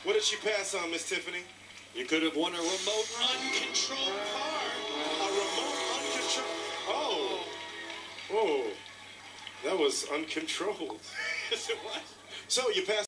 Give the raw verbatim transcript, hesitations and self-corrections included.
What did she pass on, Miss Tiffany? You could have won a remote uncontrolled car. A remote uncontrolled. Oh. Oh. That was uncontrolled. Yes, it was. So you passed.